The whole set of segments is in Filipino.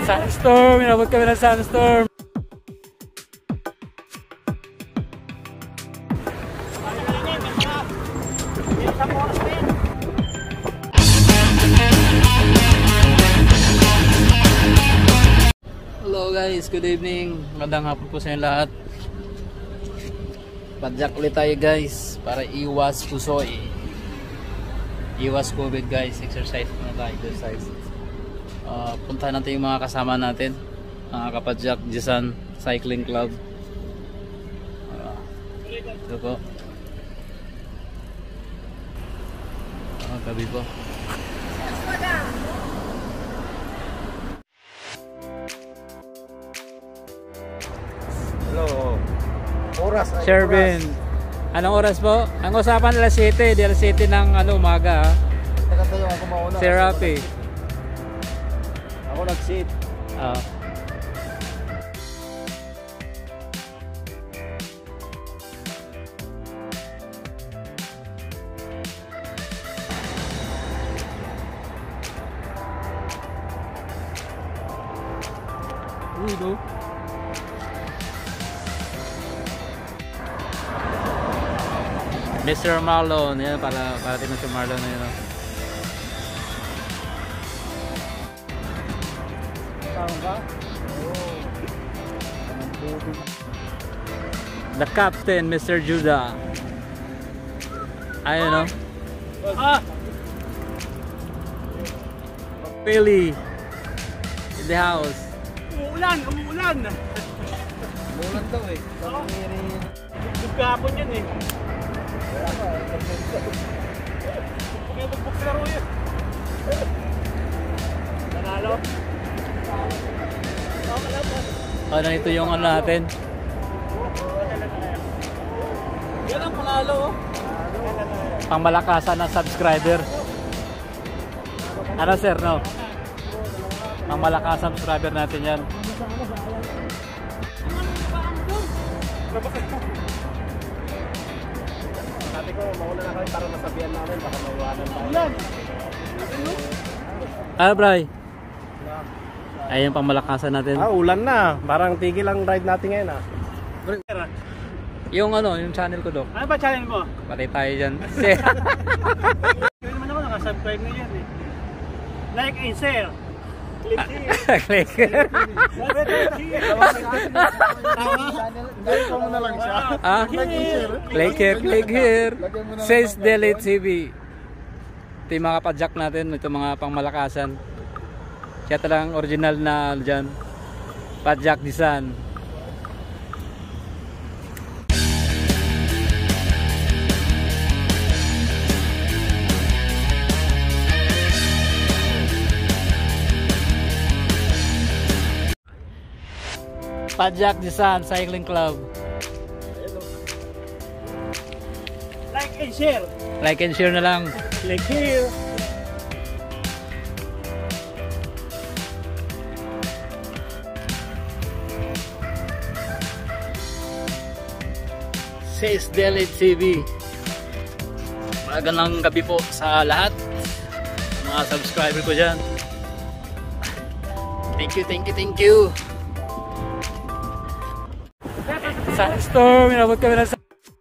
Sandstorm! Inabot kami ng sandstorm! Hello guys, good evening. Magandang hapon po sa inyo lahat. Padyak ulit tayo guys para iwas pusoy. Iwas COVID guys. Exercise muna tayo, exercise. Puntahan natin yung mga kasama natin, mga kapadyak, Jizan Cycling Club. Ito po. Gabi po. Hello. Oras ay Shervin. Anong oras po? Ang usapan alas 7, di alas 7 ng umaga. Tayo ako mauna. Si Rapi. Ako nag-sit. Udo. Mr. Marlon, yan para din si Marlon na yun. The captain, Mr. Judah. Ayun no. Billy in the house. Umuulan! Umuulan daw eh. Kahapon yan eh. Kaya magbuk sa laro yun. Nanalo. Ano ito yung ano natin? Yan ang panalo. Pangmalakasan ng subscriber. Ano sir no? Pangmalakasan subscriber natin yan. Sabi ko, mauna na kami para masabihan namin. Baka mawanan tayo. Ah, Bray. Ayun pangmalakasan natin. Ulan na. Parang tigil ang ride natin ngayon ah. Yung yung channel ko Dok. Ano ba channel mo? Patay tayo dyan. Hindi naman ako nakasubscribe na yan eh. Like and share. Click here. Click. Dahil ko muna lang siya. Click here. Says Delete TV. Ito yung mga kapadyak natin. Ito mga pangmalakasan. Siya talagang original na dyan. Padyak Jizan. Padyak Jizan Cycling Club. Like and share. Like and share na lang. Click here. Says Delete TV. Magandang gabi po sa lahat. Mga subscriber ko dyan. Thank you. Sandstorm, inabot kami ng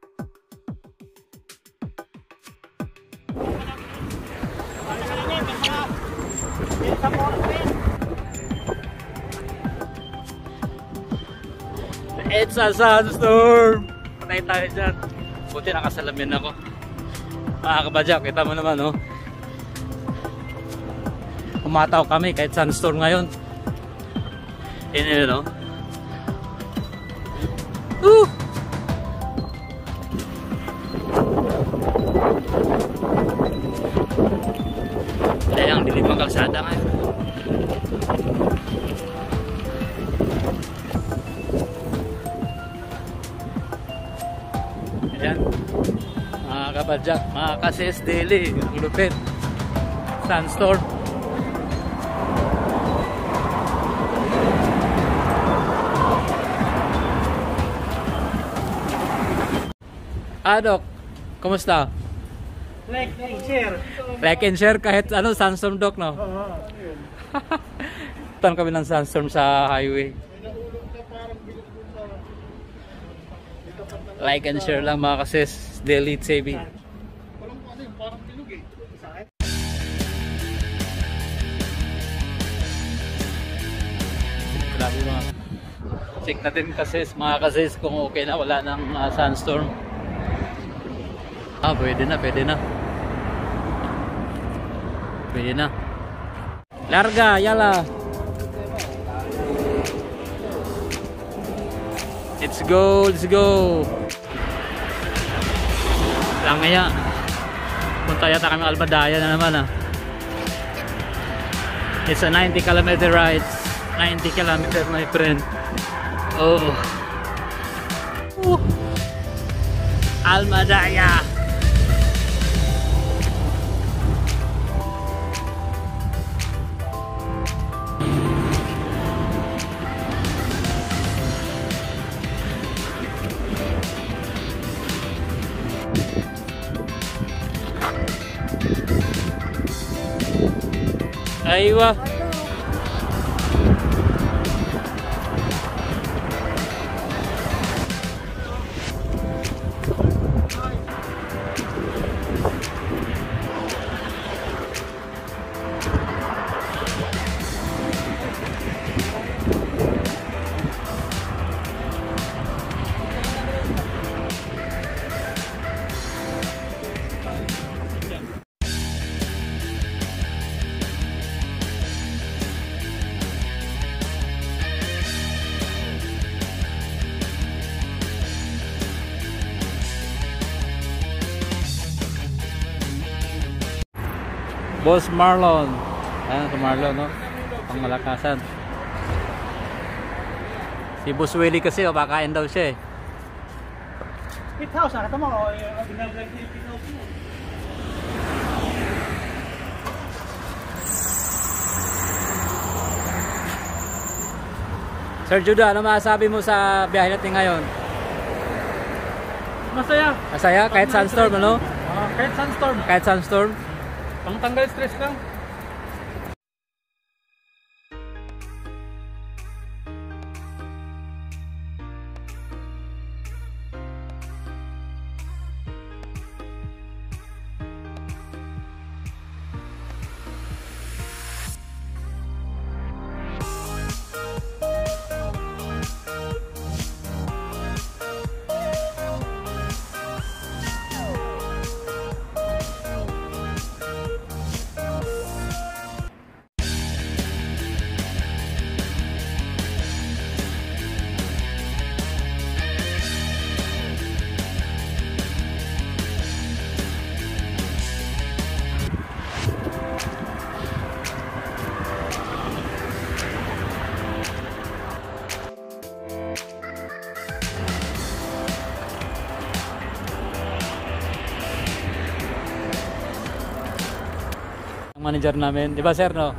It's a sandstorm. Patay tayo dyan. Buti nakasalamin ako. Mga kapadyak, kita mo naman Umataw kami kahit sandstorm ngayon. Yun no? Ayan, dilim ang kalsada ngayon. Ayan, mga kapadyak, mga kases daily, ang lupit. Sandstorm. Dok, kumusta? Like and share. Like and share kahit sandstorm Dok, no? Inabutan kami ng sandstorm sa highway. Like and share lang mga kasis. Daily TV. Grabe mga. Check natin kasis, mga kasis kung okay na, wala ng sandstorm. Pwede na, pwede na. Pwede na. Larga, yala. Let's go, let's go. Lang ngaya. Punta yata kami Albadaya na naman It's a 90-kilometer ride. 90 kilometers, my friend. Oh. Almadaya. Aywa. Boss Marlon. Ayan si Marlon, no? Pang malakasan. Si Boss Willie kasi, bakain daw siya Pit house, nakita mo, binablog niya yung pit house mo. Sir Judah, ano masasabi mo sa biyahe natin ngayon? Masaya. Masaya? Kahit sandstorm, ano? Kahit sandstorm. Kahit sandstorm? Pang tanggal stress lang. Manager namin, di ba sir, no?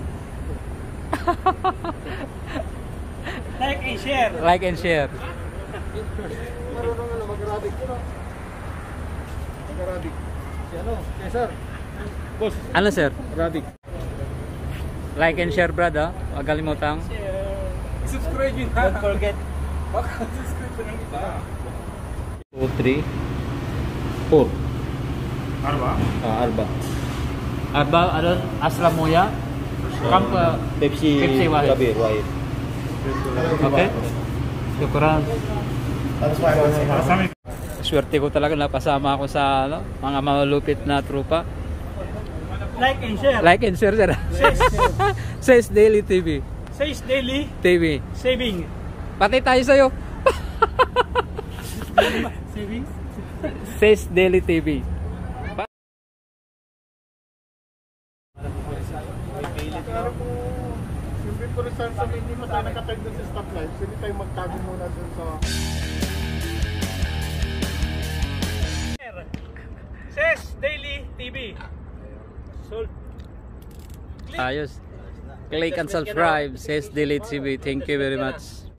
Like and share. Like and share. Marunong na mag-arabic ko, no? Mag-arabic. Si ano? Okay, sir. Boss. Ano sir? Arabic. Like and share, brad, Huwag kalimutang. Subscribe yun, Don't forget. Subscribe ko ng iba. 2, 3, 4. Arba? Arba. Arba, ano? Aslamoya? Kamp, Pepsi Wahid. Kabir, Wahid. Okay? Syukuran. Masami. Swerte ko talaga napasama ako sa mga malulupit na tropa. Like and share. Like and share, sir. Says Daily TV. Says daily TV. saving. Pati tayo sa'yo. Savings? Says Daily TV. Yung Victory Sandstorm, hindi mo tayo nakatag doon sa stoplight. So hindi tayo magtago muna doon sa... Says daily TV. Sold. Ayos. Click and subscribe. Says Daily TV. Thank you very much.